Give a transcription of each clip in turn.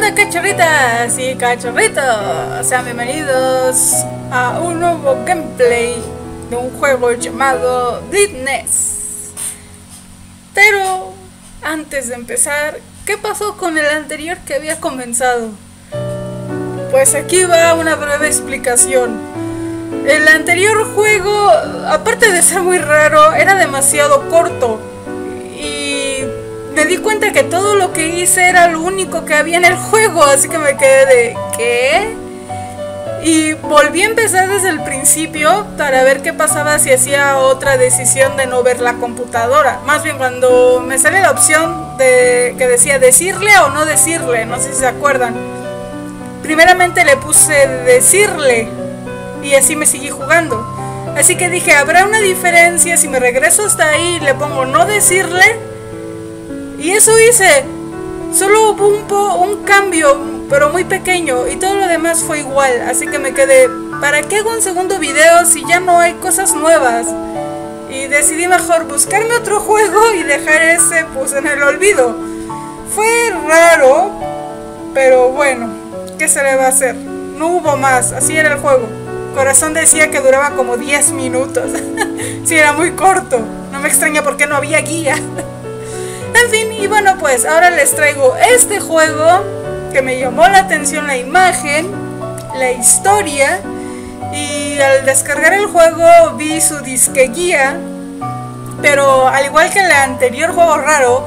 onda, cachorritas y cachorritos? Sean bienvenidos a un nuevo gameplay de un juego llamado Blitness. Pero antes de empezar, ¿qué pasó con el anterior que había comenzado? Pues aquí va una breve explicación. El anterior juego, aparte de ser muy raro, era demasiado corto. Y me di cuenta que todo lo que hice era lo único que había en el juego. Así que me quedé de ¿qué? Y volví a empezar desde el principio para ver qué pasaba si hacía otra decisión de no ver la computadora. Más bien cuando me sale la opción de que decía decirle o no decirle, no sé si se acuerdan. Primeramente le puse decirle y así me seguí jugando. Así que dije, ¿habrá una diferencia si me regreso hasta ahí y le pongo no decirle? Y eso hice. Solo hubo un cambio, pero muy pequeño, y todo lo demás fue igual. Así que me quedé, ¿para qué hago un segundo video si ya no hay cosas nuevas? Y decidí mejor buscarme otro juego y dejar ese pues en el olvido. Fue raro, pero bueno, ¿qué se le va a hacer? No hubo más, así era el juego. Corazón decía que duraba como 10 minutos. Sí, era muy corto. No me extraña porque no había guía. En fin, y bueno, pues ahora les traigo este juego que me llamó la atención la imagen, la historia, y al descargar el juego vi su disque guía, pero al igual que el anterior juego raro,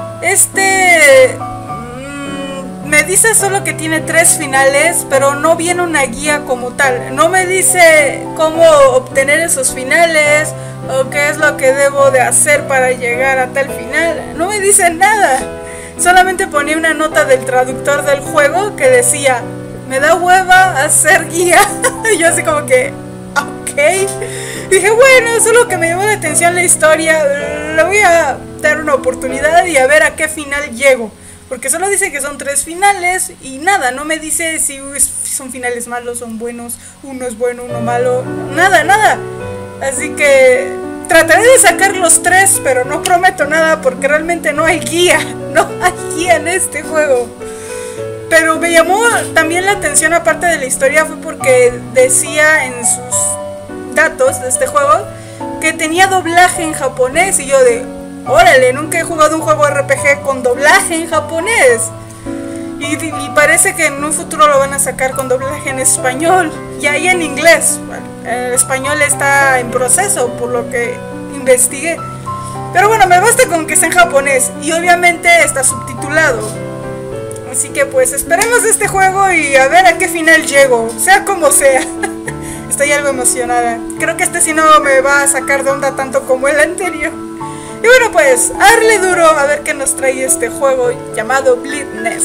me dice solo que tiene 3 finales, pero no viene una guía como tal. No me dice cómo obtener esos finales o qué es lo que debo de hacer para llegar a tal final. No me dice nada. Solamente ponía una nota del traductor del juego que decía, me da hueva hacer guía. Y yo así como que, ok. Dije, bueno, solo que me llamó la atención la historia. Le voy a dar una oportunidad y a ver a qué final llego. Porque solo dice que son 3 finales y nada, no me dice si son finales malos, son buenos, uno es bueno, uno malo, nada. Así que trataré de sacar los 3, pero no prometo nada porque realmente no hay guía, no hay guía en este juego. Pero me llamó también la atención, aparte de la historia, fue porque decía en sus datos de este juego que tenía doblaje en japonés y yo de... órale, nunca he jugado un juego RPG con doblaje en japonés. Y parece que en un futuro lo van a sacar con doblaje en español y ahí en inglés. El español está en proceso, por lo que investigué. Pero bueno, me basta con que esté en japonés y obviamente está subtitulado. Así que pues esperemos este juego y a ver a qué final llego, sea como sea. Estoy algo emocionada. Creo que este sí no me va a sacar de onda tanto como el anterior. Y bueno, pues, a darle duro a ver qué nos trae este juego llamado Blitness.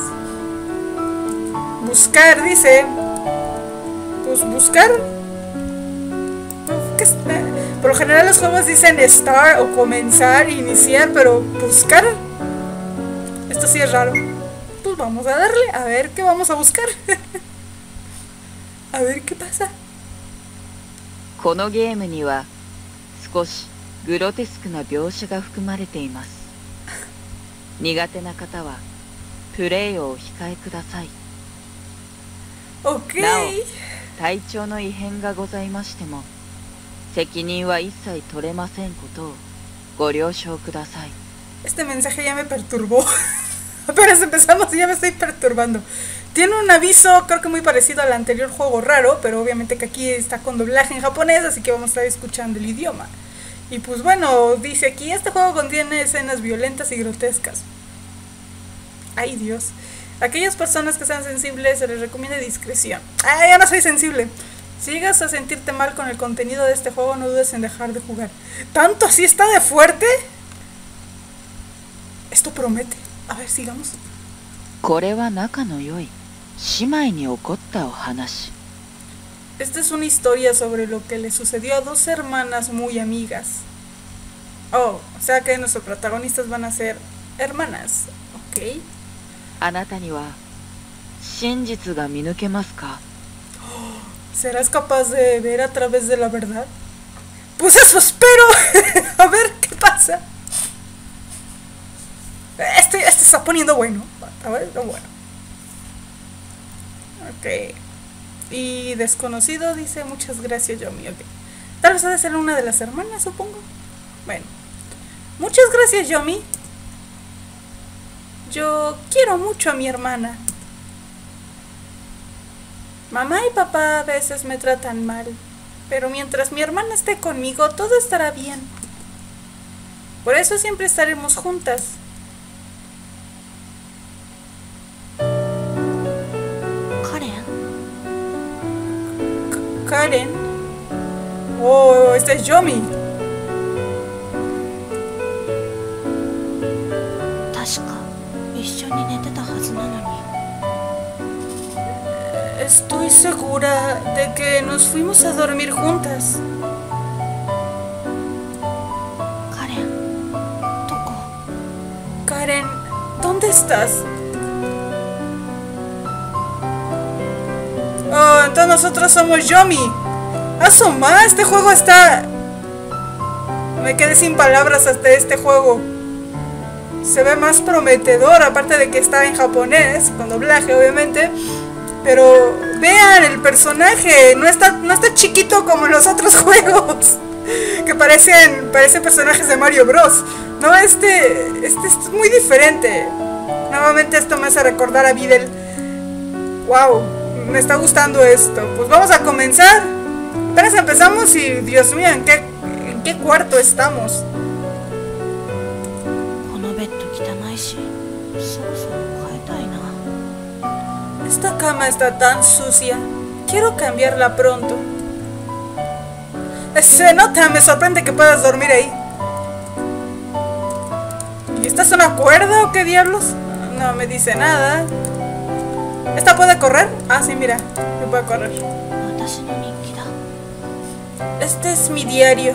Buscar, dice. Pues buscar. Por lo general los juegos dicen start o comenzar, iniciar, pero buscar. Esto sí es raro. Pues vamos a darle, a ver qué vamos a buscar. A ver qué pasa. このゲームには少し グロテスクな描写が含まれています。苦手な方はプレイをお控えください。 Okay. なお、体調の異変がございましても、責任は一切取れませんことをご了承ください。 Este mensaje ya me perturbó. Apenas empezamos y ya me estoy perturbando. Tiene un aviso, creo que muy parecido al anterior juego raro, pero obviamente que aquí está con doblaje en japonés, así que vamos a estar escuchando el idioma. Y pues bueno, dice aquí, este juego contiene escenas violentas y grotescas. Ay Dios. Aquellas personas que sean sensibles se les recomienda discreción. Ah, ya no soy sensible. Si llegas a sentirte mal con el contenido de este juego, no dudes en dejar de jugar. ¿Tanto así está de fuerte? Esto promete. A ver, sigamos. これは仲の良い姉妹に起こったお話。 Esta es una historia sobre lo que le sucedió a 2 hermanas muy amigas. Oh, o sea que nuestros protagonistas van a ser hermanas. Ok. あなたには真実が見抜けますか？ ¿Serás capaz de ver a través de la verdad? Pues eso espero. A ver qué pasa. Este está poniendo bueno. A ver, bueno. Ok. Y desconocido dice muchas gracias, Yomi. Ok. Tal vez ha de ser una de las hermanas, supongo. Bueno. Muchas gracias, Yomi. Yo quiero mucho a mi hermana. Mamá y papá a veces me tratan mal, pero mientras mi hermana esté conmigo, todo estará bien. Por eso siempre estaremos juntas. Karen. Oh, este es Yomi. Estoy segura de que nos fuimos a dormir juntas. Karen, ¿dónde estás? Oh, entonces nosotros somos Yomi. ¡Asoma! Este juego está... Me quedé sin palabras hasta este juego. Se ve más prometedor, aparte de que está en japonés, con doblaje obviamente. Pero vean, el personaje no está chiquito como los otros juegos que parecen personajes de Mario Bros. No, este es muy diferente. Nuevamente esto me hace recordar a Videl. Wow, me está gustando esto. Pues vamos a comenzar. Apenas empezamos y Dios mío, ¿en qué cuarto estamos? Esta cama está tan sucia. Quiero cambiarla pronto. Se nota, me sorprende que puedas dormir ahí. ¿Y esta es una cuerda o qué diablos? No me dice nada. ¿Esta puede correr? Ah, sí, mira, me puede correr. Este es mi diario.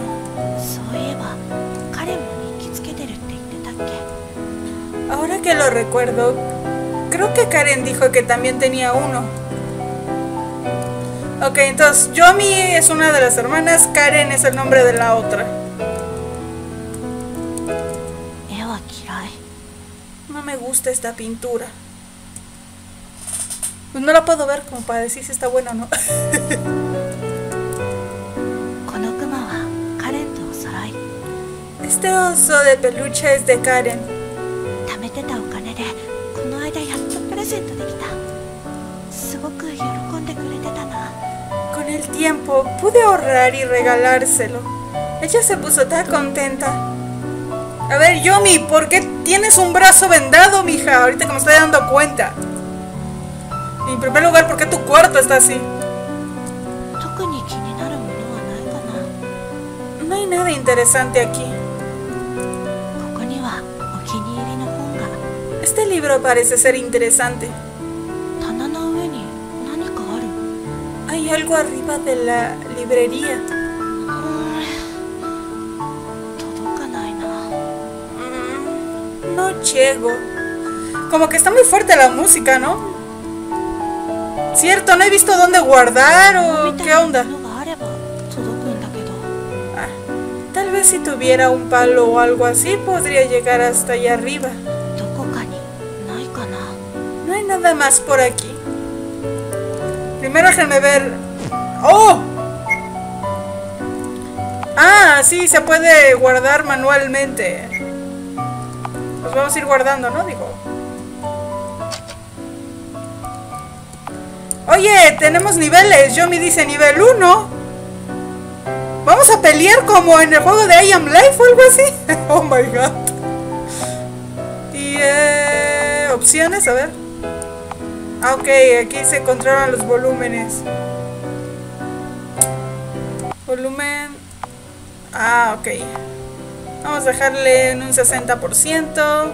Ahora que lo recuerdo, creo que Karen dijo que también tenía uno. Ok, entonces Yomi es una de las hermanas, Karen es el nombre de la otra. No me gusta esta pintura. Pues no la puedo ver como para decir si está buena o no. Este oso de peluche es de Karen. Con el tiempo pude ahorrar y regalárselo. Ella se puso tan contenta. A ver, Yomi, ¿por qué tienes un brazo vendado, mija? Ahorita que me estoy dando cuenta. En primer lugar, ¿por qué tu cuarto está así? No hay nada interesante aquí. Este libro parece ser interesante. Hay algo arriba de la librería. No llego. Como que está muy fuerte la música, ¿no? Cierto, no he visto dónde guardar o qué onda. Tal vez si tuviera un palo o algo así podría llegar hasta allá arriba. No hay nada más por aquí. Primero déjenme ver. ¡Oh! Ah, sí, se puede guardar manualmente. Pues vamos a ir guardando, ¿no? Digo. Oye, tenemos niveles. Yomi dice nivel 1. Vamos a pelear como en el juego de I Am Life o algo así. Oh my god. Y opciones, a ver. Ah, ok, aquí se controlan los volúmenes. Volumen. Ah, ok. Vamos a dejarle en un 60%.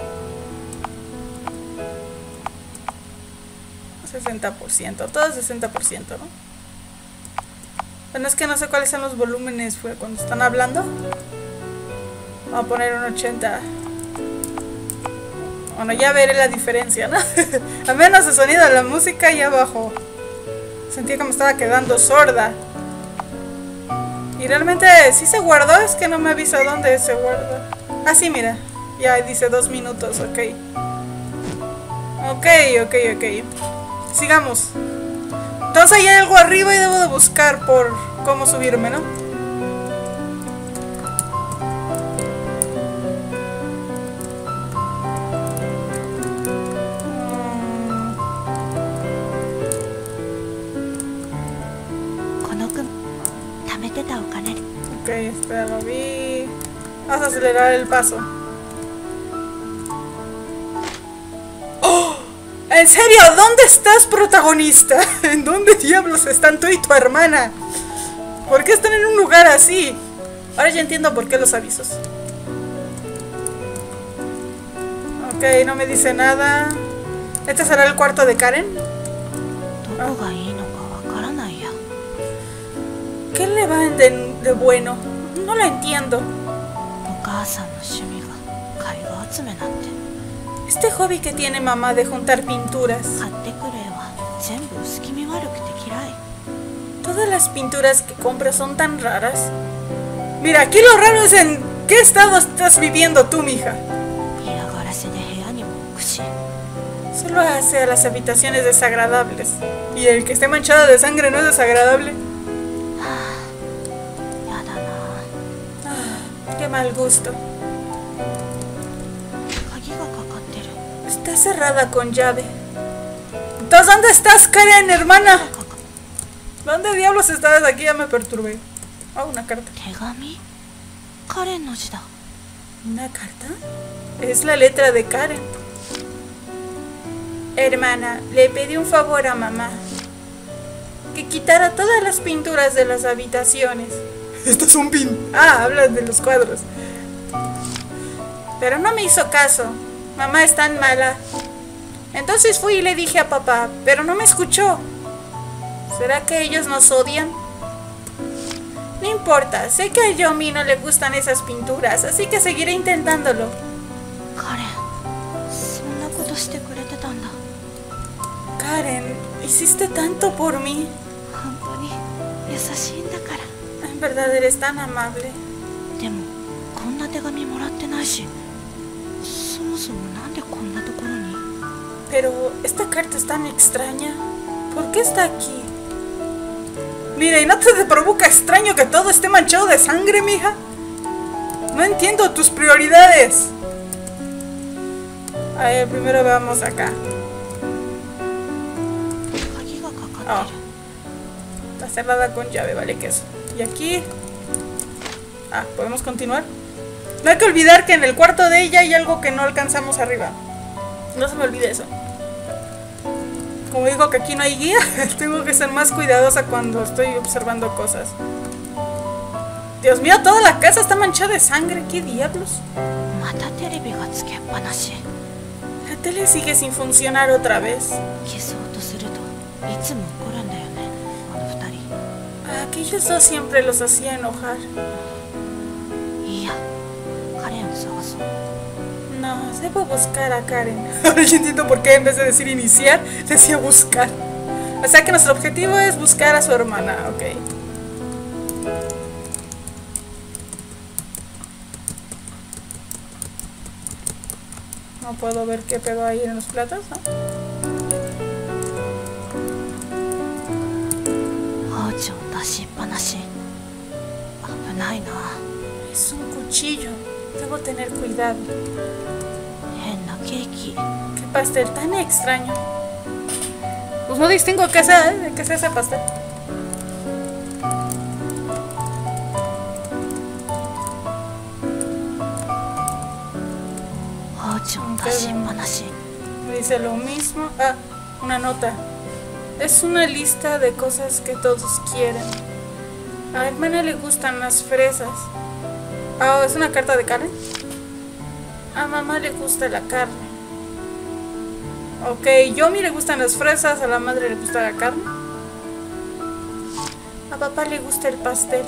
60%, todo 60%, ¿no? Bueno, es que no sé cuáles son los volúmenes cuando están hablando. Vamos a poner un 80. Bueno, ya veré la diferencia, ¿no? Al menos el sonido de la música ya bajó. Sentía que me estaba quedando sorda. Y realmente sí se guardó, es que no me avisa dónde se guarda. Ah, sí, mira. Ya dice 2 minutos, ok. Ok. Sigamos. Entonces hay algo arriba y debo de buscar por cómo subirme, ¿no? Ok, espera, lo vi. Vamos a acelerar el paso. ¡Oh! ¿En serio? ¿Dónde estás, protagonista? ¿En dónde diablos están tú y tu hermana? ¿Por qué están en un lugar así? Ahora ya entiendo por qué los avisos. Ok, no me dice nada. ¿Este será el cuarto de Karen? Ah. ¿Qué le va de bueno? No lo entiendo. Este hobby que tiene mamá de juntar pinturas. Todas las pinturas que compra son tan raras. Mira, aquí lo raro es en qué estado estás viviendo tú, mija. Solo hace a las habitaciones desagradables. Y el que esté manchado de sangre no es desagradable. Qué mal gusto. Está cerrada con llave. Entonces, ¿dónde estás, Karen, hermana? ¿Dónde diablos estás? Aquí ya me perturbé. Oh, una carta. ¿Una carta? Es la letra de Karen. Hermana, le pedí un favor a mamá. Que quitara todas las pinturas de las habitaciones. Esto es un pin. Ah, hablan de los cuadros. Pero no me hizo caso. Mamá es tan mala. Entonces fui y le dije a papá, pero no me escuchó. ¿Será que ellos nos odian? No importa, sé que a Yomi no le gustan esas pinturas, así que seguiré intentándolo. Karen, hiciste tanto por mí. En verdad eres tan amable. Pero esta carta es tan extraña. ¿Por qué está aquí? Mira, ¿y no te provoca extraño que todo esté manchado de sangre, mija? No entiendo tus prioridades. A ver, primero veamos acá. Oh. Está cerrada con llave, vale, que eso. Y aquí... Ah, ¿podemos continuar? No hay que olvidar que en el cuarto de ella hay algo que no alcanzamos arriba. No se me olvide eso. Como digo que aquí no hay guía, tengo que ser más cuidadosa cuando estoy observando cosas. Dios mío, toda la casa está manchada de sangre. ¿Qué diablos? La tele sigue sin funcionar otra vez. A aquellos dos siempre los hacía enojar. No, debo buscar a Karen. Ahora yo entiendo por qué en vez de decir iniciar, decía buscar. O sea que nuestro objetivo es buscar a su hermana, ok. No puedo ver qué pedo hay en los platos, ¿no? Es un cuchillo. Debo tener cuidado. Qué pastel tan extraño. Pues no distingo qué sea, de qué sea ese pastel. Me dice lo mismo. Ah, una nota. Es una lista de cosas que todos quieren. A mi hermana le gustan las fresas. Ah, es una carta de Karen. A mamá le gusta la carne. Ok, Yomi le gustan las fresas, a la madre le gusta la carne. A papá le gusta el pastel.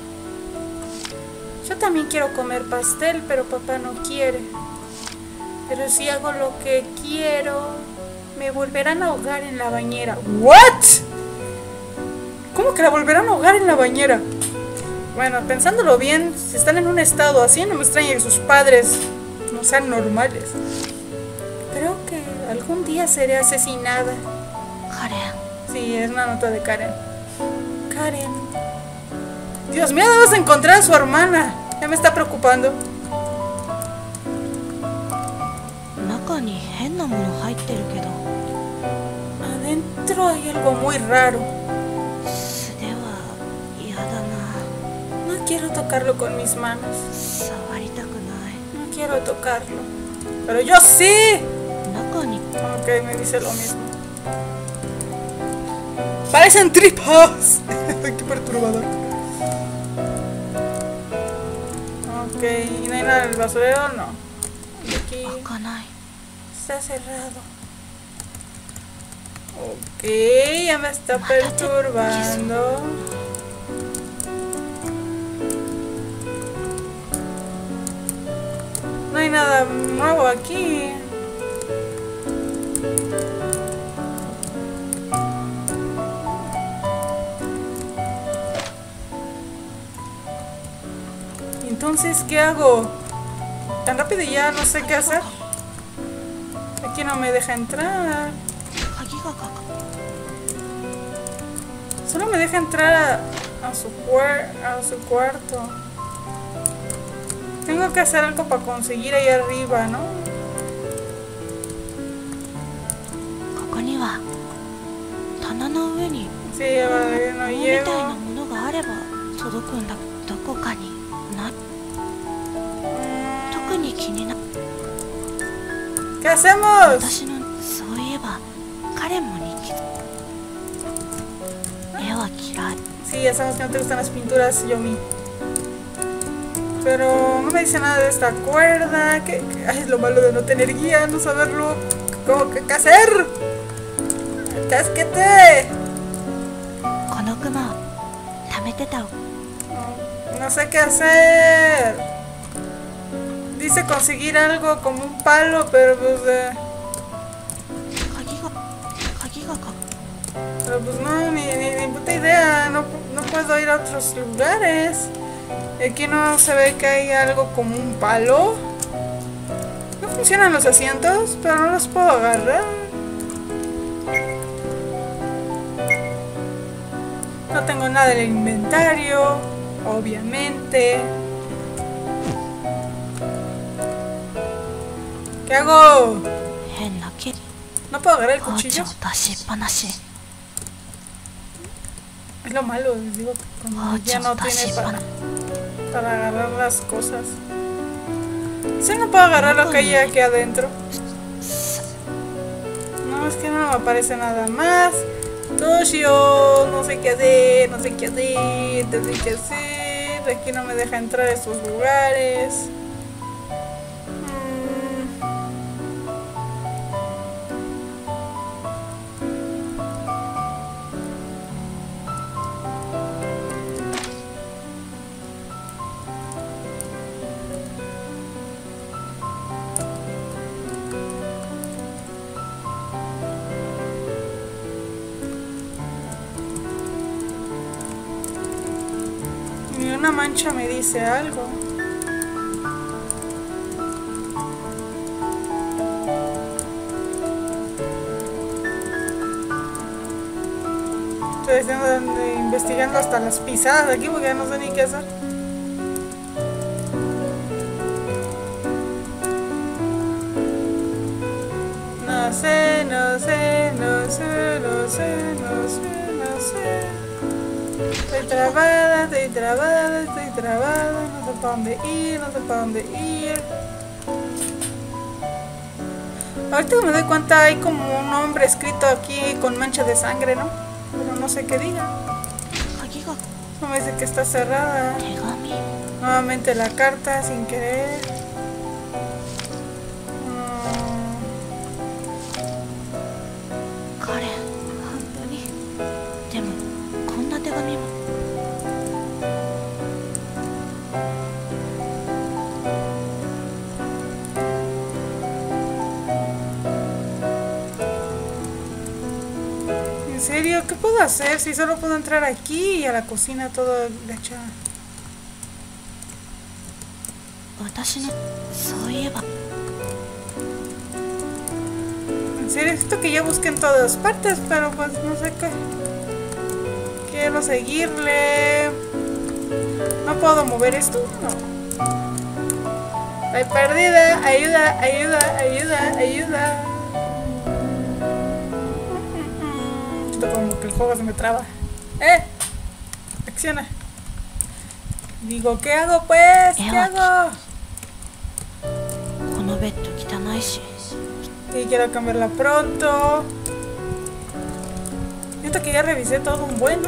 Yo también quiero comer pastel, pero papá no quiere. Pero si hago lo que quiero, me volverán a ahogar en la bañera. ¿What? ¿Cómo que la volverán a ahogar en la bañera? Bueno, pensándolo bien, si están en un estado así, no me extraña que sus padres no sean normales. Creo que algún día seré asesinada. Sí, es una nota de Karen. Karen. Dios mío, debes encontrar a su hermana. Ya me está preocupando. 中に変なもの入ってるけど Adentro hay algo muy raro. 素手は嫌だな No quiero tocarlo con mis manos. 触りたくない No quiero tocarlo. Pero yo sí. 中に Ok, me dice lo mismo. Parecen tripas. Qué perturbador. Ok, ¿y no hay nada en el basurero? No. Aquí 開かない está cerrado. Ok, ya me está perturbando. No hay nada nuevo aquí. Entonces, ¿qué hago? Tan rápido y ya no sé qué hacer. Aquí no me deja entrar. 鍵がかか Solo me deja entrar a su cuarto. Tengo que hacer algo para conseguir ahí arriba, ¿no? ここには棚の上に Sí, vale, no 棒みたい llego. なものがあれば届くんだどこかにない特に気にな ¿Qué hacemos? 私のそういえば彼も日記絵は嫌い Sí, ya sabemos que no te gustan las pinturas, Yomi. Pero no me dice nada de esta cuerda. Ay, es lo malo de no tener guía, no saberlo. ¿Qué hacer? ¡Cásquete! このクマを貯めてた No sé qué hacer. Dice conseguir algo como un palo, pero pues 鍵がか pero pues no, ni puta idea. No puedo ir a otros lugares. Aquí no se ve que hay algo como un palo. No funcionan los asientos, pero no los puedo agarrar. No tengo nada en el inventario, obviamente. ¿Qué hago? 変な木 No puedo agarrar el 包丁 cuchillo. 出しっぱなし Es lo malo, les digo, que como ya no tiene para agarrar las cosas. Si no puedo agarrar lo que hay aquí adentro. No, es que no me aparece nada más. Toshio, no sé qué hacer, no sé qué hacer, no sé qué hacer. Aquí no me deja entrar a estos lugares. Ni una mancha me dice algo. Estoy investigando hasta las pisadas aquí porque ya no sé ni qué hacer. No sé, no sé, no sé, no sé, no sé, no sé. Estoy trabada, estoy trabada, estoy trabada. No sé para dónde ir, no sé para dónde ir. Ahorita que me doy cuenta hay como un nombre escrito aquí con mancha de sangre, ¿no? Pero no sé qué diga. 鍵が No me dice que está cerrada. 手紙 Nuevamente la carta sin querer. Mm, カレン本当にでもこんな手紙も ¿En serio? ¿Qué puedo hacer si solo puedo entrar aquí y a la cocina todo agachada? 私のそういえば ¿En Necesito que ya busque en todas partes, pero pues no sé qué. Quiero seguirle. ¿No puedo mover esto? No. Estoy perdida. Ayuda, ayuda, ayuda, ayuda. Esto como que el juego se me traba. Acciona. Digo, ¿qué hago pues? ¿Qué hago? Y quiero cambiarla pronto. Siento que ya revisé todo un bueno.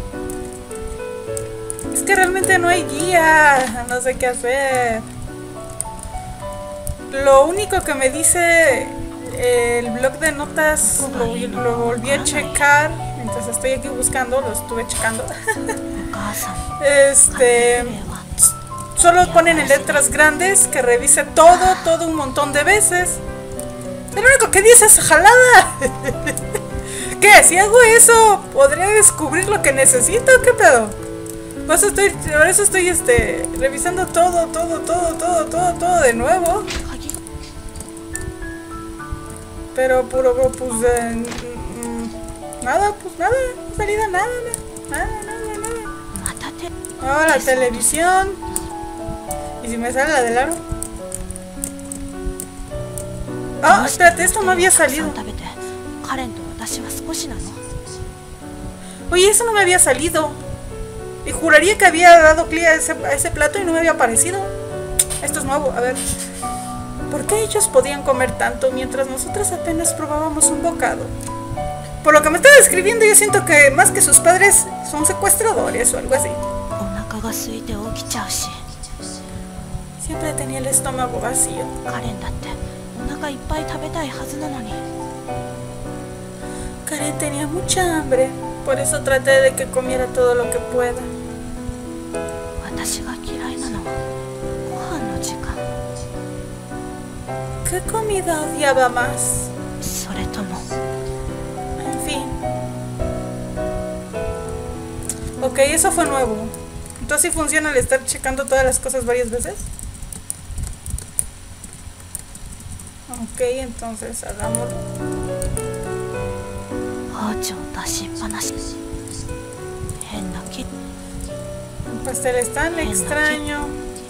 Es que realmente no hay guía. No sé qué hacer. Lo único que me dice el blog de notas lo volví a checar. Mientras estoy aquí buscando, lo estuve checando. Solo ponen en letras grandes que revise todo un montón de veces. Lo único que dice es jalada. ¿Qué? Si hago eso, ¿podría descubrir lo que necesito? ¿Qué pedo? Por eso estoy revisando todo de nuevo. Pero puro, pues nada, pues nada, salida, nada. Oh, la televisión. ¿Y si me sale la del aro? Ah, espérate, esto no había salido. Oye, eso no me había salido. Y juraría que había dado clic a ese plato y no me había aparecido. Esto es nuevo, a ver. ¿Por qué ellos podían comer tanto mientras nosotros apenas probábamos un bocado? Por lo que me está describiendo, yo siento que más que sus padres son secuestradores o algo así. Siempre tenía el estómago vacío. Karen tenía mucha hambre, por eso traté de que comiera todo lo que pueda. ¿Qué comida odiaba más? En fin. Ok, eso fue nuevo. Entonces sí funciona el estar checando todas las cosas varias veces. Ok, entonces hagámoslo. El pastel es tan extraño.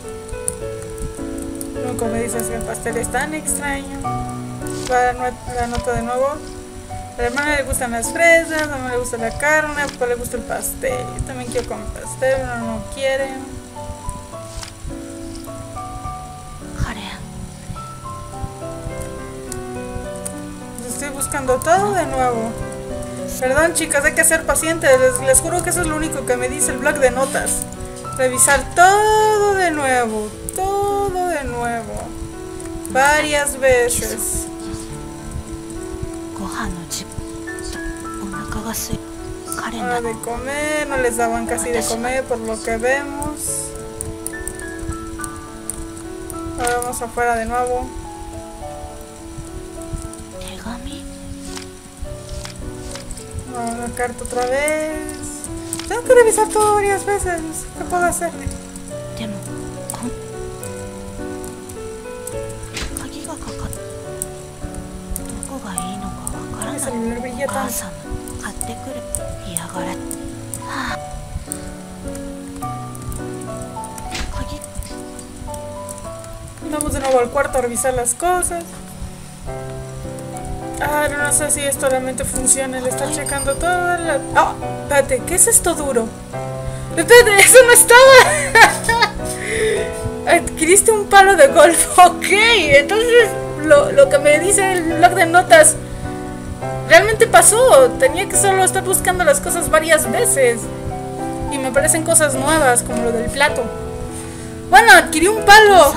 Nunca me dices que el pastel es tan extraño. La nota de nuevo. A la hermana le gustan las fresas, a la mamá le gusta la carne, a papá le gusta el pastel. Yo también quiero comer pastel, pero no quiere. Estoy buscando todo de nuevo. Perdón, chicas, hay que ser pacientes. Les juro que eso es lo único que me dice el blog de notas. Revisar todo de nuevo. Todo de nuevo. Varias veces. Hora de comer. No les daban casi de comer por lo que vemos. Ahora vamos afuera de nuevo. Vamos a la carta otra vez. Tengo que revisar todo varias veces. ¿Qué puedo hacer? El celular brilla tanto. Vamos de nuevo al cuarto a revisar las cosas. Ah, no sé si esto realmente funciona. Le está checando toda la... ¡Ah! Espérate, ¿qué es esto duro? Espérate, eso no estaba. Adquiriste un palo de golf. Ok, entonces lo que me dice el blog de notas realmente pasó. Tenía que solo estar buscando las cosas varias veces. Y me parecen cosas nuevas, como lo del plato. Bueno, adquirí un palo.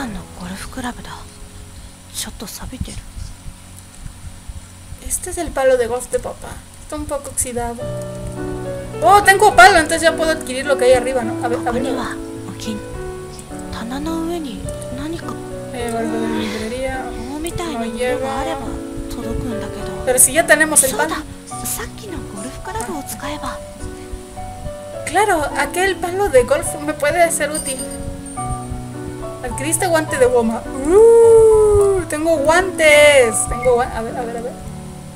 Este es el palo de golf de papá. Está un poco oxidado. Oh, tengo palo, entonces ya puedo adquirir lo que hay arriba, ¿no? A ver. Algo de librería. No lleva. Pero si ya tenemos el palo. Claro, aquel palo de golf me puede ser útil. Adquiriste guante de goma. Tengo guantes. A ver.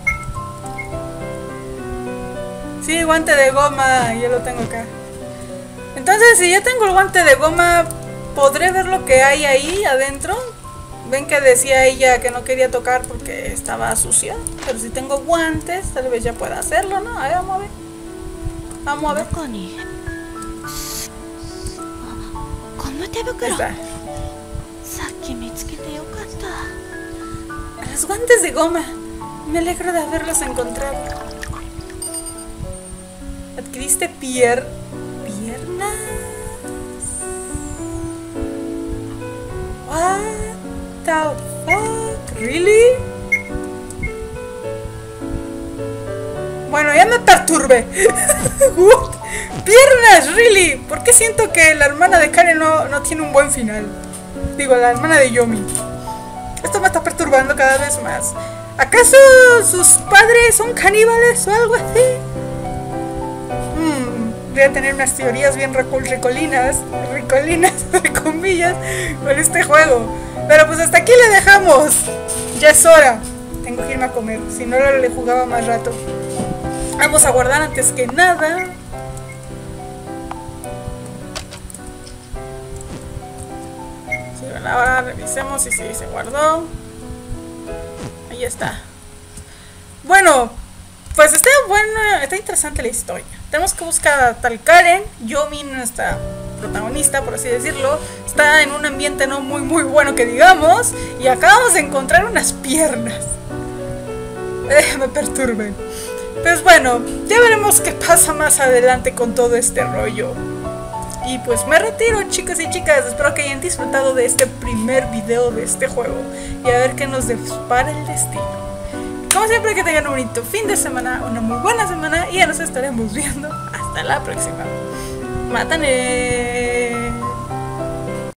Sí, guante de goma, yo lo tengo acá. Entonces, si ya tengo el guante de goma, ¿podré ver lo que hay ahí adentro? Ven que decía ella que no quería tocar porque estaba sucia. Pero si tengo guantes, tal vez ya pueda hacerlo, ¿no? A ver, vamos a ver. Vamos a ver. 中にゴム手 Ahí 袋 está. さっき見つけてよかった Los guantes de goma. Me alegro de haberlos encontrado. Adquiriste piernas. What the fuck? Really? Bueno, ya me perturbé. What? Piernas, really. ¿Por qué siento que la hermana de Karen no tiene un buen final? Digo, la hermana de Yomi. Esto me está perturbando cada vez más. ¿Acaso sus padres son caníbales o algo así? Voy a tener unas teorías bien ricolinas, entre comillas, con este juego. Pero pues hasta aquí le dejamos. Ya es hora. Tengo que irme a comer, si no le jugaba más rato. Vamos a guardar antes que nada. Sí, bueno, ahora revisemos si se guardó. Ahí está. Bueno, pues está interesante la historia. Tenemos que buscar a tal Karen. Yomi, nuestra protagonista, por así decirlo, está en un ambiente no muy bueno que digamos. Y acabamos de encontrar unas piernas. Me perturben. Pues bueno, ya veremos qué pasa más adelante con todo este rollo. Y pues me retiro, chicos y chicas. Espero que hayan disfrutado de este primer video de este juego. Y a ver qué nos depara el destino. Como siempre, que tengan un bonito fin de semana, una muy buena semana. Y ya nos estaremos viendo. Hasta la próxima. ¡Mátane!